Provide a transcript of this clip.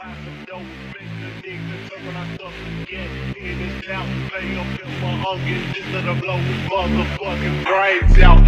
buy some dope, make the nigga turn when I start to get in his mouth. Lay up in my onion just let him blow his motherfucking brains out.